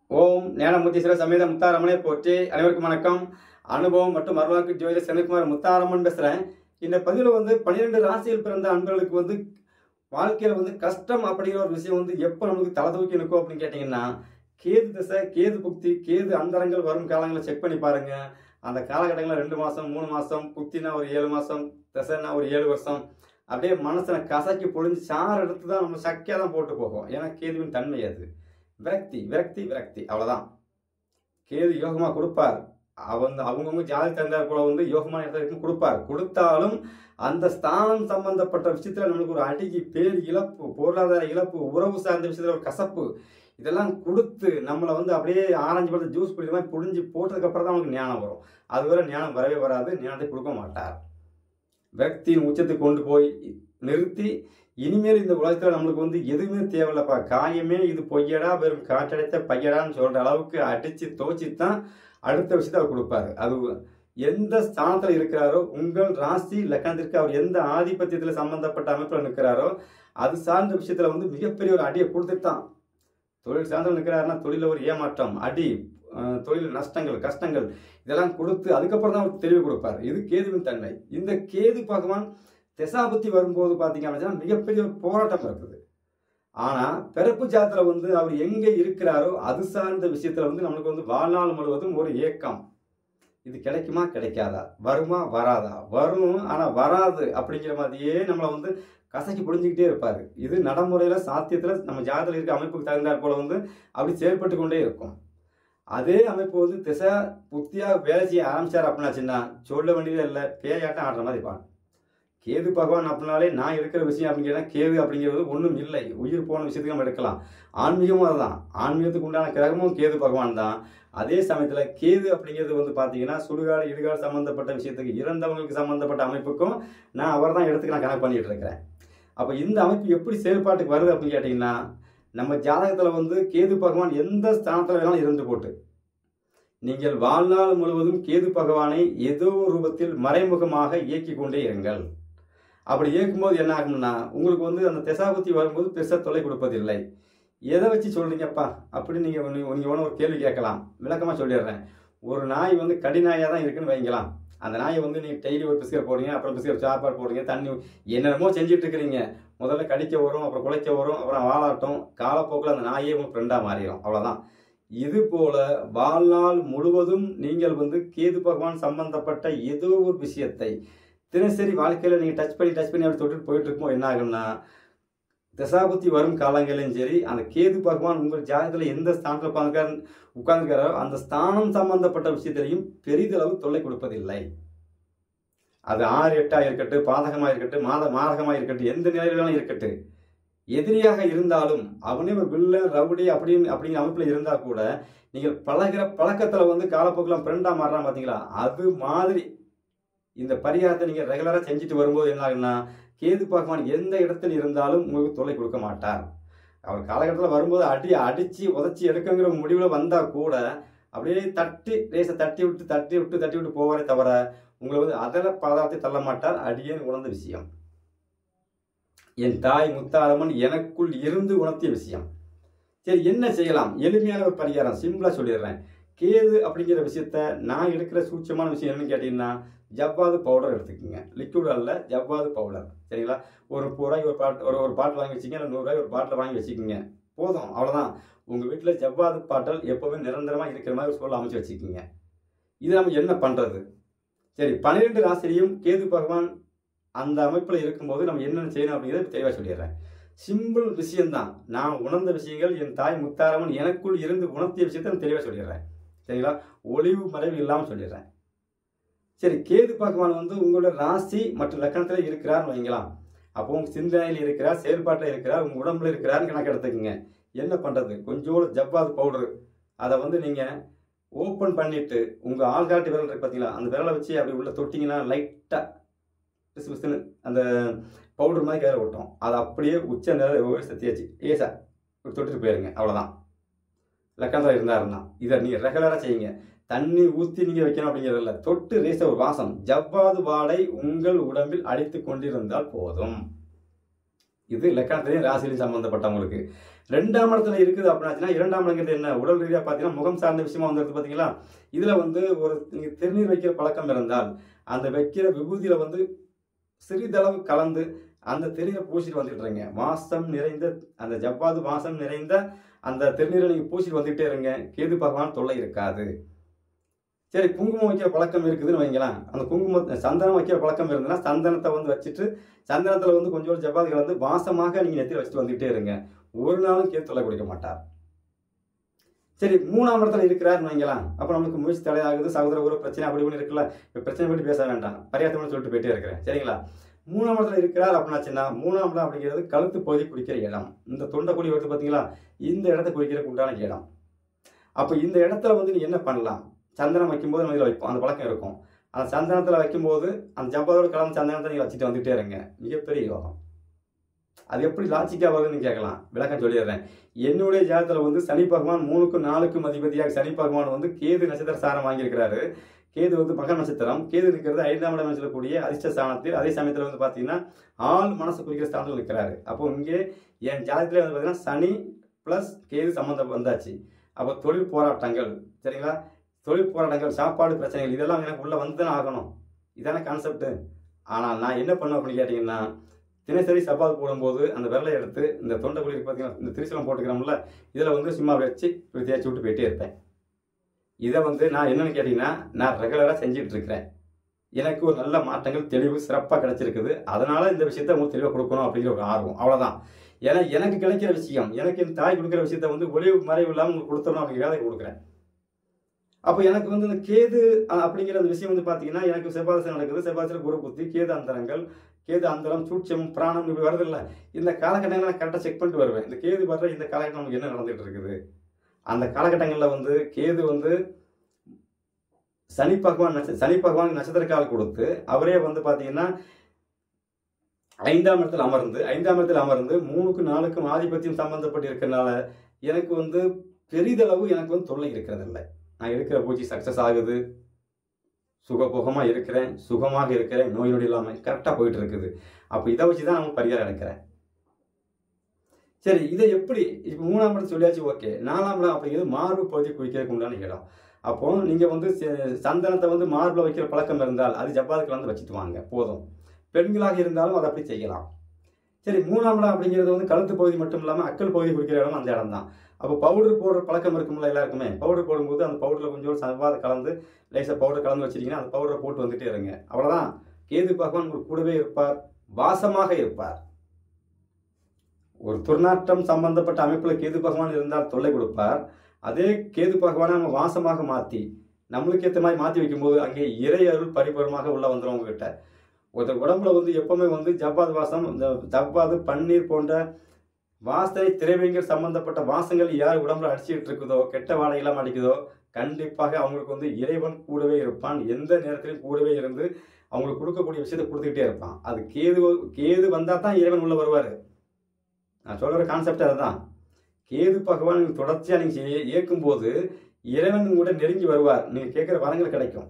ஓம் ஞானமுத்தீஸ்வர சமேத முத்தாரம்மனை போற்றி. அனைவருக்கும் வணக்கம். அனுபவம் மற்றும் அருளாக்கு ஜோதிடர் செந்தில்குமார் முத்தாரம்மன் பேசுகிறேன். இந்த பதிவில் 12 ராசியில் பிறந்த அன்பர்களுக்கு வாழ்க்கையில் கஷ்டம் அப்படிங்கிற ஒரு விஷயம் எப்போ நமக்கு தலை தூக்கி நிற்கும் அப்படின்னு கேட்டிங்கன்னா, கேது திசை, கேது புக்தி, கேது அந்தரங்கள் வரும் காலங்களை செக் பண்ணி பாருங்க. அந்த காலகட்டங்களில் 2 மாதம் 3 மாதம், புக்தினா ஒரு 7 மாதம், திசைனா ஒரு 7 வருஷம், அப்படியே மனசனை கசக்கி பொழிஞ்சு சாறு எடுத்து தான் நம்ம சக்கையாக தான் போட்டு போகும். ஏன்னா கேதுவின் தன்மை அது விரக்தி விரக்தி விரக்தி, அவ்வளோதான். கேது யோகமாக கொடுப்பார். அவங்கவுங்க ஜாதி தந்தார் போல யோகமான இடத்துல கொடுப்பார். கொடுத்தாலும் அந்த ஸ்தானம் சம்பந்தப்பட்ட விஷயத்தில் நம்மளுக்கு ஒரு அடிக்கி பேர் இழப்பு, பொருளாதார இழப்பு, உறவு சார்ந்த விஷயத்தில் ஒரு கசப்பு, இதெல்லாம் கொடுத்து நம்மளை அப்படியே ஆரஞ்சு பழத்தை ஜூஸ் பிடிக்கிற மாதிரி புழிஞ்சு போட்டதுக்கப்புறம் தான் அவங்களுக்கு ஞானம் வரும். அதுவரை ஞானம் வரவே வராது. ஞானத்தை கொடுக்க மாட்டார். விரக்தியின் உச்சத்துக்கு கொண்டு போய் நிறுத்தி, இனிமேல் இந்த உலகத்தில் நம்மளுக்கு எதுவுமே தேவையில்லப்பா, காயமே இது பொய்யடா, வெறும் காற்றடைத்த பையடான்னு சொல்கிற அளவுக்கு அடித்து துவச்சி தான் அடுத்த விஷயத்தை அவர் கொடுப்பாரு. அது எந்த ஸ்தானத்தில் இருக்கிறாரோ, உங்கள் ராசி லக்கணத்திற்கு அவர் எந்த ஆதிபத்தியத்தில் சம்பந்தப்பட்ட அமைப்பில் நிற்கிறாரோ அது சார்ந்த விஷயத்தில் மிகப்பெரிய ஒரு அடியை கொடுத்துட்டு தான். தொழில் சார்ந்த நிற்கிறாருன்னா தொழிலில் ஒரு ஏமாற்றம், அடி, தொழில் நஷ்டங்கள், கஷ்டங்கள் இதெல்லாம் கொடுத்து அதுக்கப்புறம் தான் அவர் தெளிவு கொடுப்பார். இது கேதுவின் தன்மை. இந்த கேது பகவான் திசாபுத்தி வரும்போது பார்த்தீங்க அப்படின்னா மிகப்பெரிய ஒரு போராட்டம் இருக்குது. ஆனால் பிறப்பு ஜாதத்தில் அவர் எங்கே இருக்கிறாரோ அது சார்ந்த விஷயத்தில் நம்மளுக்கு வாழ்நாள் முழுவதும் ஒரு ஏக்கம். இது கிடைக்குமா கிடைக்காதா, வருமா வராதா, வரும் ஆனால் வராது அப்படிங்கிற மாதிரியே நம்மளை கசக்கி புரிஞ்சுக்கிட்டே இருப்பார். இது நடைமுறையில் சாத்தியத்தில் நம்ம ஜாதத்தில் இருக்க அமைப்புக்கு தகுந்தாற் போல அப்படி செயல்பட்டு கொண்டே இருக்கும். அதே அமைப்பு திசை புத்தியாக வேலை செய்ய ஆரம்பிச்சார் அப்படின்னாச்சுன்னா சொல்ல வேண்டியதே இல்லை, பேயாட்டம் ஆடுற மாதிரி இருப்பான். கேது பகவான் அப்படின்னாலே நான் இருக்கிற விஷயம் அப்படின்னு கேட்டால் கேது அப்படிங்கிறது ஒன்றும் இல்லை. உயிர் போன விஷயத்துக்கு நம்ம எடுக்கலாம். ஆன்மீகமும் அதுதான். ஆன்மீகத்துக்கு உண்டான கிரகமும் கேது பகவான் தான். அதே சமயத்தில் கேது அப்படிங்கிறது பார்த்தீங்கன்னா சுடுகாடு இடுகாடு சம்மந்தப்பட்ட விஷயத்துக்கு, இறந்தவங்களுக்கு சம்மந்தப்பட்ட அமைப்புக்கும் நான் அவர் தான் எடுத்துக்க நான் கணக்கு பண்ணிட்டு இருக்கிறேன். அப்போ இந்த அமைப்பு எப்படி செயல்பாட்டுக்கு வருது அப்படின்னு கேட்டிங்கன்னா, நம்ம ஜாதகத்தில் கேது பகவான் எந்த ஸ்தானத்தில் வேணாலும் இருந்து போட்டு நீங்கள் வாழ்நாள் முழுவதும் கேது பகவானை ஏதோ ரூபத்தில் மறைமுகமாக இயக்கி கொண்டே இருங்கள். அப்படி இயக்கும்போது என்ன ஆகும்னா, உங்களுக்கு அந்த திசாபுத்தி வரும்போது பெருசாக தொல்லை கொடுப்பதில்லை. எதை வச்சு சொல்கிறீங்கப்பா அப்படின்னு நீங்கள் ஒரு கேள்வி கேட்கலாம். விளக்கமாக சொல்லிடுறேன். ஒரு நாய் கடி நாயாக தான் இருக்குன்னு வைங்கலாம். அந்த நாயை நீங்கள் டெய்லி ஒரு பிஸ்கட் போடுறீங்க, அப்புறம் பிஸ்கட் சாப்பாடு போடுறீங்க, தண்ணி என்னென்னமோ செஞ்சுட்டு இருக்கிறீங்க. முதல்ல கடிக்க வரும், அப்புறம் குலைக்க வரும், அப்புறம் வாலாட்டம், காலப்போக்கில் அந்த நாயே உங்கள் ஃப்ரெண்டாக மாறிடும். அவ்வளோதான். இது போல வாழ்நாள் முழுவதும் நீங்கள் கேது பகவான் சம்பந்தப்பட்ட ஏதோ ஒரு விஷயத்தை தினசரி வாழ்க்கையில் நீங்கள் டச் பண்ணி அப்படி தொட்டு போயிட்டு இருக்கும்போது என்ன ஆகும்னா, தசாபுத்தி வரும் காலங்களிலும் சரி, அந்த கேது பகவான் உங்கள் ஜாதகத்தில் எந்த ஸ்தானத்தில் உட்கார்ந்துருக்காரோ அந்த ஸ்தானம் சம்பந்தப்பட்ட விஷயத்திலையும் பெரிதளவு தொல்லை கொடுப்பதில்லை. அது 6 8 இருக்கட்டும், பாதகமாக இருக்கட்டும், மாதகமாக இருக்கட்டும், எந்த நிலையிலும் இருக்கட்டும், எதிரியாக இருந்தாலும் அவனே ஒரு வில்லன் ரவுடி அப்படிங்கிற அமைப்பில் இருந்தால் கூட நீங்கள் பழகிற பழக்கத்தில் காலப்போக்கில் ஃப்ரெண்டாக மாறுறான் பார்த்தீங்களா, அது மாதிரி இந்த பரிகாரத்தை நீங்கள் ரெகுலராக செஞ்சுட்டு வரும்போது என்ன ஆகுன்னா, கேது பகவான் எந்த இடத்துல இருந்தாலும் உங்களுக்கு தொல்லை கொடுக்க மாட்டார். அவர் காலகட்டத்தில் வரும்போது அடித்து உதச்சி எடுக்குங்கிற முடிவில் வந்தால் கூட அப்படியே ரேசை தட்டி விட்டு போவாரே தவிர உங்களை அதில் பாதாளத்தை தள்ள மாட்டார். அடியேன் உணர்ந்த விஷயம், என் தாய் முத்தாரம்மன் எனக்குள் இருந்து உணர்த்திய விஷயம். சரி, என்ன செய்யலாம்? எளிமையான ஒரு பரிகாரம் சிம்பிளாக சொல்லிடுறேன். கேது அப்படிங்கிற விஷயத்த நான் எடுக்கிற சூட்சமான விஷயம் என்னன்னு கேட்டிங்கன்னா, ஜவ்வாது பவுடர் எடுத்துக்கோங்க. லிக்விட் அல்ல, ஜவ்வாது பவுடர். சரிங்களா? ஒரு 30 ரூபாய்க்கு ஒரு பாட்டில் வாங்கி வச்சுக்கோங்க, இல்லை 100 ரூபாய்க்கு ஒரு பாட்டில் வாங்கி வச்சுக்கோங்க. போதும், அவ்வளோதான். உங்கள் வீட்டில் ஜவ்வாது பாட்டல் எப்போவுமே நிரந்தரமாக இருக்கிற மாதிரி ஒரு சூழல் அமைச்சு வச்சுக்கோங்க. இது நம்ம என்ன பண்ணுறது? சரி, 12 ராசிலையும் கேது பகவான் அந்த அமைப்பில் இருக்கும்போது நம்ம என்னென்ன செய்யணும் அப்படிங்கிறத தெளிவாக சொல்லிடுறேன். சிம்பிள் விஷயம்தான். நான் உணர்ந்த விஷயங்கள், என் தாய் முத்தாரம்மன் எனக்குள் இருந்து உணர்த்திய விஷயத்தை நான் தெளிவாக சொல்லிடுறேன். சரிங்களா? ஒளிவு மறைவு இல்லாமல் சொல்லிடுறேன். சரி, கேது பகவான் உங்களோட ராசி மற்றும் லக்கணத்தில் இருக்கிறார்னு வைங்களாம். அப்போ உங்கள் சிந்தனையில் இருக்கிறார், செயல்பாட்டில் இருக்கிறார், உங்கள் உடம்புல இருக்கிறார்னு கணக்கு எடுத்துக்கோங்க. என்ன பண்ணுறது? கொஞ்சோடு ஜவ்வாது பவுடரு அதை நீங்கள் ஓப்பன் பண்ணிவிட்டு உங்கள் ஆள்காட்டி விரல் இருக்கு பார்த்தீங்களா, அந்த விரலை வச்சு அப்படி உள்ள தொட்டிங்கன்னா லைட்டாக பிசுன்னு அந்த பவுடர் மாதிரி கையில் விட்டோம். அதை அப்படியே உச்ச நேரம் சத்தியாச்சு ஏசா தொட்டுட்டு போயிருங்க. அவ்வளோதான். லக்கணத்தில் இருந்தாருன்னா இதை நீங்கள் ரெகுலராக செய்யுங்க. தண்ணி ஊற்றி நீங்கள் வைக்கணும் அப்படிங்கிறது இல்லை. தொட்டு ரேச ஒரு வாசம், ஜவ்வாது வாடை உங்கள் உடம்பில் அடித்து கொண்டிருந்தால் போதும். இது லக்கணத்திலையும் ராசிலையும் சம்பந்தப்பட்டவங்களுக்கு. 2ஆம் இடத்துல இருக்குது அப்படின்னாச்சுன்னா 2ஆம் இடங்கிறது என்ன, உடல் ரீதியாக பார்த்தீங்கன்னா முகம் சார்ந்த விஷயமா வந்துருக்கு பார்த்தீங்களா. இதில் வந்து ஒரு நீங்கள் திருநீர் வைக்கிற பழக்கம் இருந்தால் அந்த வைக்கிற விபூதியில வந்து சிறிதளவு கலந்து அந்த திருநீரை பூசிட்டு வந்துட்டுருங்க. வாசம் நிறைந்த அந்த ஜவ்வாது வாசம் நிறைந்த அந்த திருநீரை நீங்கள் பூசிட்டு வந்துகிட்டே இருங்க. கேது பகவான் தொல்லை இருக்காது. சரி, குங்குமம் வைக்கிற பழக்கம் இருக்குதுன்னு வைங்களேன். அந்த சந்தனம் வைக்கிற பழக்கம் இருந்ததுன்னா சந்தனத்தை வந்து வச்சுட்டு சந்தனத்தில் வந்து கொஞ்சோண்டு ஜவ்வாது கலந்து வாசமாக நீங்கள் நெத்தியில் வச்சுட்டு வந்துகிட்டே இருங்க. ஒரு நாளும் கேது தொல்லை கொடுக்க மாட்டார். சரி, 3ஆம் இடத்துல இருக்கிறாருன்னு வைங்களேன். அப்போ நம்மளுக்கு முயற்சி தடையாகுது, சகோதர ஒரு பிரச்சனை அப்படி ஒன்று இருக்குல்ல. இப்போ பிரச்சனை பற்றி பேச வேண்டாம், பரியாத்தம்னு சொல்லிட்டு போயிட்டே இருக்கிறேன். சரிங்களா. 3ஆம் இடத்துல இருக்கிறார் அப்படின்னாச்சுன்னா 3ஆம் இடம் அப்படிங்கிறது கழுத்து பகுதி குறிக்கிற இடம். இந்த தொண்டைக்குழி வருது பார்த்தீங்களா, இந்த இடத்தை குறிக்கிறதுக்கு உண்டான இடம். அப்போ இந்த இடத்துல வந்து நீ என்ன பண்ணலாம், சந்தனம் வைக்கும்போது நம்ம இதில் வைப்போம், அந்த பழக்கம் இருக்கும். அந்த சந்தனத்தில் வைக்கும்போது அந்த ஜவ்வாதோடு கலந்து சந்தனத்தை நீங்கள் வச்சுட்டு வந்துகிட்டே இருங்க. மிகப்பெரிய யோகம். அது எப்படி லாஜிக்காக வருதுன்னு கேட்கலாம், விளக்கம் சொல்லிடுறேன். என்னுடைய ஜாதகத்தில் வந்து சனி பகவான் 3க்கும் 4க்கும் அதிபதியாக சனி பகவான் வந்து கேது நட்சத்திர சாரம் வாங்கியிருக்கிறாரு. கேது வந்து மக நட்சத்திரம். கேது இருக்கிறது 5ஆம் இடம் சொல்லக்கூடிய அதிர்ஷ்ட ஸ்தானத்தில். அதே சமயத்தில் வந்து பார்த்தீங்கன்னா ஆள் மனசு குறிக்கிற ஸ்தானத்தில் இருக்கிறாரு. அப்போ இங்கே என் ஜாதகத்திலே வந்து பார்த்தீங்கன்னா சனி ப்ளஸ் கேது சம்மந்தம் வந்தாச்சு. அப்போ தொழில் போராட்டங்கள், சரிங்களா, தொழில் போராட்டங்கள், சாப்பாடு பிரச்சனைகள், இதெல்லாம் எனக்கு உள்ளே வந்து தானே ஆகணும். இதான கான்செப்ட்டு. ஆனால் நான் என்ன பண்ணுவேன் அப்படின்னு கேட்டிங்கன்னா, தினசரி சப்பாத்து போடும்போது அந்த விரலை எடுத்து இந்த தொண்டைக்குழி பார்த்தீங்கன்னா இந்த திரிசூலம் போட்டுக்கிறோம்ல, இதில் வந்து சும்மா வச்சு இப்படி தேய்ச்சி விட்டு போயிட்டே இருப்பேன். இதை வந்து நான் என்னென்னு கேட்டிங்கன்னா நான் ரெகுலராக செஞ்சுட்டு இருக்கிறேன். எனக்கு ஒரு நல்ல மாற்றங்கள் தெளிவு சிறப்பாக கிடச்சிருக்குது. அதனால் இந்த விஷயத்தை உங்களுக்கு தெளிவாக கொடுக்கணும் அப்படிங்கிற ஒரு ஆர்வம், அவ்வளோதான். ஏன்னா எனக்கு கிடைக்கிற விஷயம், எனக்கு என் தாய் கொடுக்குற விஷயத்த வந்து ஒளிவு மறைவு இல்லாமல் உங்களுக்கு கொடுத்தோம்னா அப்படிங்கிற வேலையை கொடுக்குறேன். அப்போ எனக்கு வந்து இந்த கேது அப்படிங்கிற அந்த விஷயம் வந்து பார்த்தீங்கன்னா எனக்கு செவ்வாதசை நடக்குது. செவ்வாதசையில் குரு புத்தி, கேது அந்தரங்கள், கேது அந்தரம், சூட்சம், பிராணம் இப்படி வருதில்ல. இந்த காலகட்டங்களை நான் கரெக்டாக செக் பண்ணிட்டு வருவேன். இந்த கேது வர்ற இந்த காலகட்டம் நமக்கு என்ன நடந்துகிட்டு இருக்குது. அந்த காலகட்டங்களில் வந்து கேது வந்து சனி பகவான் நட்சத்திர கால் கொடுத்து அவரே வந்து பார்த்தீங்கன்னா 5ஆம் இடத்தில் அமர்ந்து 3க்கும் 4க்கும் ஆதிபத்தியம் சம்பந்தப்பட்டு இருக்கிறதுனால எனக்கு வந்து பெரிதளவு எனக்கு வந்து தொல்லை இருக்கிறதில்லை. நான் எடுக்கிற பூஜை சக்ஸஸ் ஆகுது, சுகபோகமாக இருக்கிறேன், சுகமாக இருக்கிறேன், நோய் நொடி இல்லாமல் கரெக்டாக போயிட்டு இருக்குது. அப்போ இதை வச்சு தான் நம்ம பரிகாரம் எடுக்கிறேன். சரி, இதை எப்படி இப்போ 3ஆம் இடம் சொல்லியாச்சு, ஓகே. 4ஆம் இடம் அப்படிங்கிறது மார்பு பகுதி குறிக்கிறதுக்கு உண்டான இடம். அப்போ நீங்கள் வந்து சந்தனத்தை வந்து மார்பில் வைக்கிற பழக்கம் இருந்தால் அது ஜவ்வாது கலந்து வச்சுட்டு வாங்க, போதும். பெண்களாக இருந்தாலும் அதை அப்படி செய்யலாம். சரி, 3ஆம் இடம் அப்படிங்கிறது வந்து கழுத்து பகுதி மட்டும் இல்லாமல் அக்கல் பகுதி குறிக்கிற இடம் அந்த இடம் தான். அப்போ பவுடர் போடுற பழக்கம் இருக்கும்ல எல்லாருக்குமே. பவுடர் போடும்போது அந்த பவுடரில் கொஞ்சம் சவ்வாது கலந்து லேசாக பவுடர் கலந்து வச்சிட்டிங்கன்னா அந்த பவுடரை போட்டு வந்துட்டே இருங்க, அவ்வளோதான். கேது பகவான் உங்களுக்கு கூடவே இருப்பார், வாசமாக இருப்பார். ஒரு துர்நாற்றம் சம்பந்தப்பட்ட அமைப்பில் கேது பகவான் இருந்தால் தொல்லை கொடுப்பார். அதே கேது பகவானை நம்ம வாசமாக மாற்றி நம்மளுக்கு ஏற்ற மாதிரி மாற்றி வைக்கும்போது அங்கே இறை அருள் பரிபூர்ணமாக உள்ள வந்துடும் உங்ககிட்ட. ஒருத்தர் உடம்புல வந்து எப்பவுமே வந்து ஜவ்வாது வாசம், இந்த ஜவ்வாது பன்னீர் போன்ற வாசனை திரவியங்கள் சம்பந்தப்பட்ட வாசங்கள் யார் உடம்புல அடிச்சுக்கிட்டு இருக்குதோ, கெட்ட வாடையெல்லாம் அடிக்குதோ, கண்டிப்பாக அவங்களுக்கு வந்து இறைவன் கூடவே இருப்பான். எந்த நேரத்திலும் கூடவே இருந்து அவங்களுக்கு கொடுக்கக்கூடிய விஷயத்தை கொடுத்துக்கிட்டே இருப்பான். அது கேது வந்தால் தான் இறைவன் உள்ள வருவார். நான் சொல்கிற கான்செப்ட் அதுதான். கேது பகவான் தொடர்ச்சியாக நீங்கள் இயக்கும்போது இறைவன் கூட நெருங்கி வருவார், நீங்கள் கேட்குற வரங்கள் கிடைக்கும்.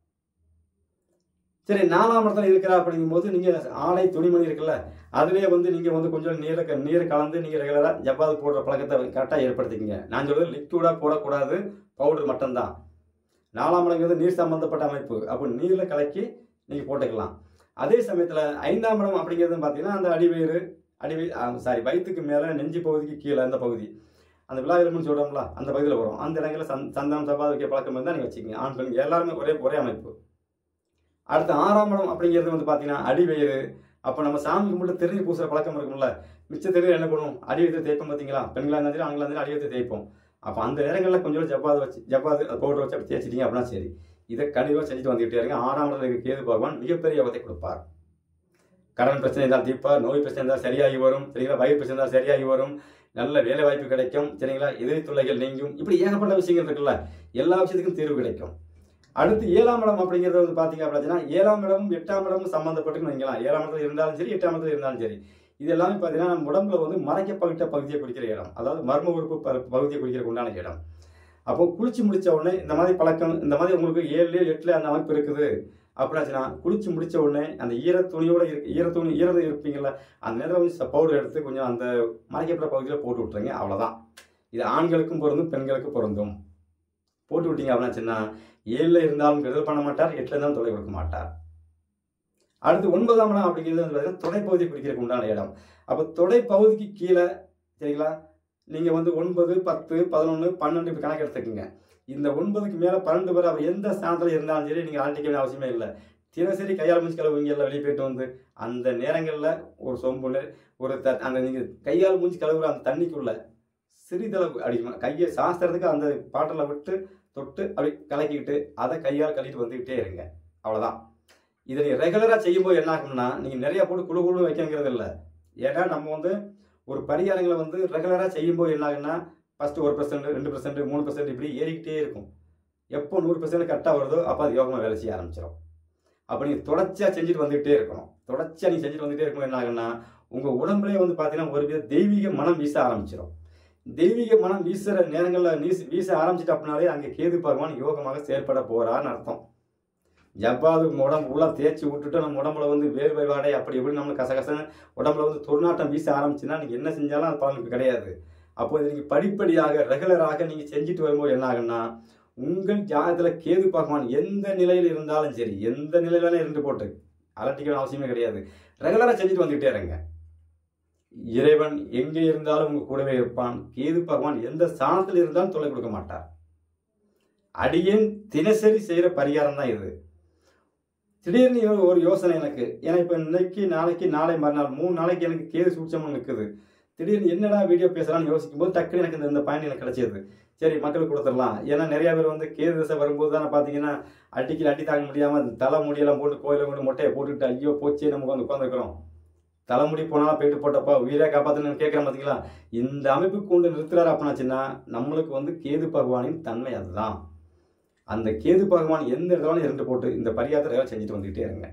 சரி, 4ஆம் இடத்துல இருக்கிறா அப்படிங்கும்போது நீங்கள் ஆடை துணிமணி இருக்குல்ல, அதுலேயே வந்து நீங்கள் வந்து கொஞ்சம் நீரை கலந்து நீங்கள் ரெகுலராக ஜவ்வாது போடுற பழக்கத்தை கரெக்டாக ஏற்படுத்திக்கங்க. நான் சொல்கிறது லிக்விடாக போடக்கூடாது, பவுடர் மட்டும்தான். 4ஆம் இடங்கிறது நீர் சம்பந்தப்பட்ட அமைப்பு. அப்போ நீரில் கலக்கி நீங்கள் போட்டுக்கலாம். அதே சமயத்தில் 5ஆம் இடம் அப்படிங்கிறது பார்த்தீங்கன்னா அந்த வயிற்றுக்கு மேலே நெஞ்சு பகுதிக்கு கீழே அந்த பகுதி, அந்த விழா எலும்புன்னு சொல்கிறோம்ல அந்த பகுதியில் வரும். அந்த இடங்களில் சந்தனம் ஜவ்வாது வைக்க பழக்கம் இருந்தால் நீங்கள் வச்சுக்கோங்க. ஆண் பெண் எல்லாருமே ஒரே அமைப்பு. அடுத்து 6ஆம் இடம் அப்படிங்கிறது வந்து பார்த்தீங்கன்னா அடிவயிறு. அப்போ நம்ம சாமி கும்பிட்டு திருநீர் பூசுகிற பழக்கம் இருக்கும்ல, மிச்ச திருநீர் என்ன பண்ணுவோம், அடிவயத்தை தேய்ப்போம் பார்த்தீங்களா. பெண்களாக இருந்தாலும் ஆண்களாக இருந்தாலும் அடிவயத்தை தேய்ப்போம். அப்போ அந்த நேரங்களில் கொஞ்சம் ஜவ்வாது பவுடர் வச்சு அப்படி தேய்ச்சிட்டிங்க அப்படின்னா சரி. இதை கண்டிப்பாக செஞ்சுட்டு வந்துகிட்டே இருங்க. 6ஆம் இடத்துல இருக்க கேது பகவான் மிகப்பெரிய யோகத்தை கொடுப்பார். கடன் பிரச்சனை இருந்தால் தீர்ப்பார், நோய் பிரச்சனை இருந்தால் சரியாகி வரும், சரிங்களா, வயிறு பிரச்சனை இருந்தால் சரியாகி வரும், நல்ல வேலை வாய்ப்பு கிடைக்கும், சரிங்களா, எதிரி தொல்லைகள் நீங்கும். இப்படி ஏகப்பட்ட விஷயங்கள் இருக்குல்ல, எல்லா விஷயத்துக்கும் தீர்வு கிடைக்கும். அடுத்து 7ஆம் இடம் அப்படிங்கிறது வந்து பார்த்தீங்க அப்படின்னா 7ஆம் இடமும் 8ஆம் இடமும் சம்மந்தப்பட்டுன்னு வைங்களா. 7ஆம் இடத்துல இருந்தாலும் சரி, 8ஆம் இடத்துல இருந்தாலும் சரி, இது எல்லாமே பார்த்தீங்கன்னா நம்ம உடம்புல வந்து மறைக்கப்பட்ட பகுதியை குறிக்கிற இடம், அதாவது மர்ம உறுப்பு பகுதியை குறிக்கிற உண்டான இடம். அப்போ குளிச்சு முடிச்ச உடனே இந்த மாதிரி பழக்கம், இந்த மாதிரி உங்களுக்கு 7 8 அந்த அமைப்பு இருக்குது, அப்படின்னாச்சுன்னா குளிச்சு முடிச்ச உடனே அந்த ஈரத்துணியோட ஈரது இருப்பீங்கள்ல, அந்த நேரத்தில் கொஞ்சம் பவுடர் எடுத்து கொஞ்சம் அந்த மறைக்கப்பட்ட பகுதியில் போட்டு விட்டுருங்க. அவ்வளோதான். இது ஆண்களுக்கும் பொருந்தும், பெண்களுக்கும் பொருந்தும். போட்டு விட்டீங்க அப்படின்னாச்சுன்னா 7ல் இருந்தாலும் கெடுதல் பண்ண மாட்டார், 8ல் இருந்தாலும் தொலை கொடுக்க மாட்டார். அடுத்து 9ஆம் இடம் அப்படிங்கிறது வந்து பார்த்தீங்கன்னா தொடைப்பகுதி குறிக்கிறதுக்கு உண்டான இடம். அப்போ தொடைப்பகுதிக்கு கீழே சரிங்களா, நீங்கள் வந்து 9, 10, 11, 12 இப்படி கணக்கு எடுத்துக்கோங்க. இந்த 9க்கு மேலே 12 பேர் அவர் எந்த ஸ்தானத்தில் இருந்தாலும் சரி நீங்கள் அலட்டிக்க வேண்டிய அவசியமே இல்லை. தினசரி கையால் மூஞ்சி கழுவுங்க, எல்லாம் வெளியே போயிட்டு வந்து அந்த நேரங்களில் ஒரு சொம்பு ஒரு அந்த நீங்கள் கையால் மூஞ்சி கழுவுற அந்த தண்ணிக்குள்ள சிறிதளவு அடிக்கணும். கையை சாஸ்திரத்துக்கு அந்த பாட்டில் விட்டு தொட்டு அப்படி கலக்கிக்கிட்டு அதை கையால் கழுவிட்டு வந்துக்கிட்டே இருங்க. அவ்வளோதான். இதை நீங்கள் ரெகுலராக செய்யும்போது என்ன ஆகும்னா, நீங்கள் நிறையா போட்டு குழு குழு வைக்கணுங்கிறது இல்லை. ஏன்னா நம்ம வந்து ஒரு பரிகாரங்களை வந்து ரெகுலராக செய்யும்போது என்ன ஆகுன்னா, ஃபஸ்ட்டு 1%, 2%, 3% இப்படி ஏறிக்கிட்டே இருக்கும். எப்போ 100% கரெக்டாக வருதோ அப்போ அது யோகமாக வேலை செய்ய ஆரம்பிச்சிடும். அப்போ நீங்கள் தொடர்ச்சியாக செஞ்சுட்டு வந்துகிட்டே இருக்கணும். தொடர்ச்சியாக நீங்கள் செஞ்சுட்டு வந்துகிட்டே இருக்கும்போது என்ன ஆகுன்னா, உங்கள் உடம்புலேயே வந்து பார்த்தீங்கன்னா ஒரு வித தெய்வீக மனம் வீச ஆரம்பிச்சிடும். தெய்வீக மனம் வீசுகிற நேரங்களில் வீச ஆரம்பிச்சிட்டு அப்படின்னாலே அங்கே கேது பகவான் யோகமாக செயல்பட போகிறான்னு அர்த்தம். ஜவ்வாது உடம்பு உள்ள தேய்ச்சி விட்டுட்டு நம்ம உடம்புல வந்து வேர்வை வாடை அப்படி எப்படி நம்மளுக்கு கசகசன்னு உடம்புல வந்து துர்நாட்டம் வீச ஆரம்பிச்சுன்னா நீங்கள் என்ன செஞ்சாலும் அது பலனுக்கு கிடையாது. அப்போ இதை நீங்கள் படிப்படியாக ரெகுலராக நீங்கள் செஞ்சுட்டு வரும்போது என்ன ஆகுன்னா, உங்கள் ஜாதகத்தில் கேது பகவான் எந்த நிலையில் இருந்தாலும் சரி, எந்த நிலையிலான இருந்து போட்டு அலட்டிக்க அவசியமே கிடையாது. ரெகுலராக செஞ்சுட்டு வந்துகிட்டே இருங்க. இறைவன் எங்கே இருந்தாலும் உங்க கூடவே இருப்பான். கேது பகவான் எந்த ஸ்தானத்தில் இருந்தாலும் தொல்லை கொடுக்க மாட்டார். அடியேன் தினசரி செய்கிற பரிகாரம் தான் இது. திடீர்னு ஒரு யோசனை எனக்கு, ஏன்னா இப்போ இன்னைக்கு நாளைக்கு நாளை மறுநாள் 3 நாளைக்கு எனக்கு கேது சூட்சமாக நிற்குது. திடீர்னு என்னடா வீடியோ பேசலாம்னு யோசிக்கும் போது டக்குன்னு எனக்கு இந்த பாயிண்ட் எனக்கு கிடைச்சது. சரி மக்களுக்கு கொடுத்துடலாம். ஏன்னா நிறைய பேர் வந்து கேது தசை வரும்போது தானே பார்த்தீங்கன்னா அடி தாங்க முடியாமல் தலை முடியெல்லாம் போட்டு கோயிலை கொண்டு மொட்டையை போட்டுக்கிட்டு ஐயோ போச்சே நமக்கு வந்து உட்காந்துருக்கிறோம். தலைமுடி போனாலும் போயிட்டு போட்டப்பா உயிரை காப்பாற்றுன்னு கேட்குறேன் பார்த்தீங்களா. இந்த அமைப்பு கொண்டு நிறுத்துறாரு அப்படின்னாச்சுன்னா நம்மளுக்கு வந்து கேது பகவானின் தன்மை அதுதான். அந்த கேது பகவான் எந்த இடத்துல இருந்து போட்டு இந்த பரிகாரத்தை செஞ்சுட்டு வந்துகிட்டே இருங்க.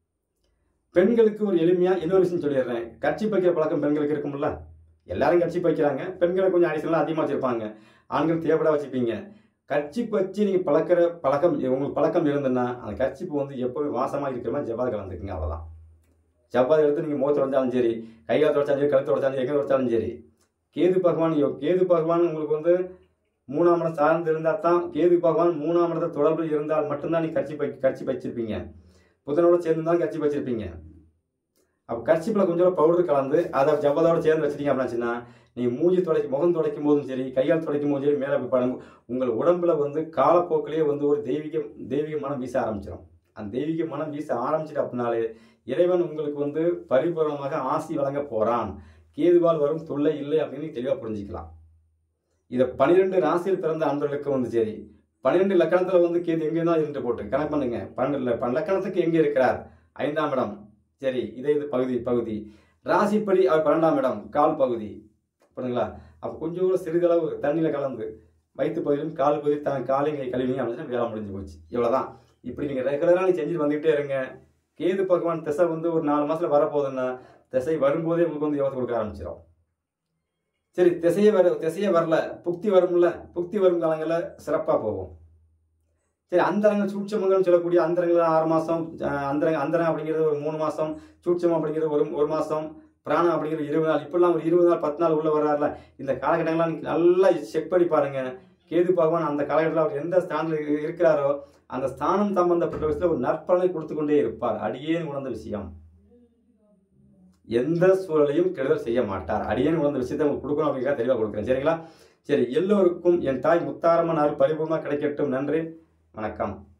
பெண்களுக்கு ஒரு எளிமையாக இன்னொரு விஷயம் சொல்லிடுறேன். கட்சி பைக்கிற பழக்கம் பெண்களுக்கு இருக்கும்ல, எல்லாரும் கட்சி பைக்கிறாங்க. பெண்களை கொஞ்சம் அடிஷனலாக அதிகமாக வச்சுருப்பாங்க, ஆண்கள் தேவைப்பட வச்சுப்பீங்க. கர்ச்சிப்பு வச்சு நீங்கள் பழக்கம் உங்களுக்கு பழக்கம் இருந்ததுன்னா அந்த கர்ச்சிப்பு வந்து எப்போவுமே வாசமாக இருக்கிற மாதிரி ஜவ்வாது கலந்துக்குங்க. அவ்வளோதான். ஜவ்வாது எடுத்து நீங்கள் முகத்தை உடைச்சாலும் சரி, கையால் உடைச்சாலும் சரி, கழுத்தை உடைச்சாலும் சரி, எங்கே உடைச்சாலும் சரி, கேது பகவான் உங்களுக்கு வந்து 3ஆம் இடம் சார்ந்து இருந்தால் தான், கேது பகவான் 3ஆம் இடத்தை தொடர்பு இருந்தால் மட்டும்தான் நீங்கள் கர்ச்சி வச்சிருப்பீங்க. புதனோட சேர்ந்து தான் கர்ச்சி வச்சிருப்பீங்க. அப்போ கர்ச்சிப்பில் கொஞ்சம் பவுடர் கலந்து அதை ஜவ்வாதோடு சேர்ந்து வச்சிட்டீங்க அப்படின்னாச்சுன்னா நீங்கள் முகம் துடைக்கும் போதும் சரி, கையால் துடைக்கும் போதும் சரி, மேலே படம் உங்கள் உடம்புல வந்து காலப்போக்கிலேயே வந்து ஒரு தெய்வீக மனம் வீச ஆரம்பிச்சிடும். அந்த தெய்வீக மனம் வீச ஆரம்பிச்சிட்டு அப்படின்னாலே இறைவன் உங்களுக்கு வந்து பரிபூர்ணமாக ஆசி வழங்க போகிறான். கேதுவால் வரும் தொல்லை இல்லை அப்படின்னு தெளிவாக புரிஞ்சிக்கலாம். இதை 12 ராசியில் பிறந்த அன்பர்களுக்கு வந்து சரி, 12 லக்கணத்தில் வந்து கேது எங்கே தான் இருந்து போட்டு கணக்கு பண்ணுங்க. 12 லக்கணத்துக்கு எங்கே இருக்கிறார்? 5ஆம் இடம். சரி, இது பகுதி ராசிப்படி அவர் 12ஆம் இடம் கால் பகுதி. புரியுதுங்களா? அப்போ கொஞ்சம் சிறிதளவு தண்ணியில் கலந்து வயிற்று பகுதியிலும் கால் பகுதி தான் காலையை கழுவிங்க அப்படின்னா வேலை முடிஞ்சு போச்சு. இவ்வளோதான். இப்படி நீங்கள் ரெகுலராக நீங்கள் செஞ்சுட்டு வந்துகிட்டே இருங்க. கேது பகவான் திசை வந்து ஒரு 4 மாதத்தில் வரப்போகுதுன்னா திசை வரும்போதே உங்களுக்கு வந்து யோகத்தை கொடுக்க ஆரம்பிச்சிடும். சரி, திசையே வரல, புக்தி வரும்ல, புக்தி வரும் காலங்களில் சிறப்பாக போகும். சரி, அந்தரங்கள் சூட்சமங்கள்னு சொல்லக்கூடிய அந்தரங்கள் 6 மாதம், அந்தரம் அப்படிங்கிறது ஒரு 3 மாதம், சூட்சம் அப்படிங்கிறது ஒரு மாதம், பிராணம் அப்படிங்கிறது 20 நாள், இப்படிலாம் ஒரு 20 நாள் 10 நாள் உள்ள வர்றாருல. இந்த காலகட்டங்கள்லாம் நல்லா செக் பண்ணி பாருங்க. கேது பகவான் அந்த காலகட்டத்தில் அவர் எந்த ஸ்தானத்தில் இருக்கிறாரோ அந்த ஸ்தானம் சம்பந்தப்பட்ட விஷயத்தில் ஒரு நற்பலனை கொடுத்து கொண்டே இருப்பார். அடியேன் உணர்ந்த விஷயம். எந்த சூழலையும் கெடுதல் செய்ய மாட்டார். அடியேன் உணர்ந்த விஷயத்தை உங்களுக்கு கொடுக்கணும் அப்படிங்கிறத தெளிவாக கொடுக்குறேன். சரிங்களா? சரி, எல்லோருக்கும் என் தாய் முத்தாரம்மன் அருள் பரிபூர்ணமாக கிடைக்கட்டும். நன்றி, வணக்கம்.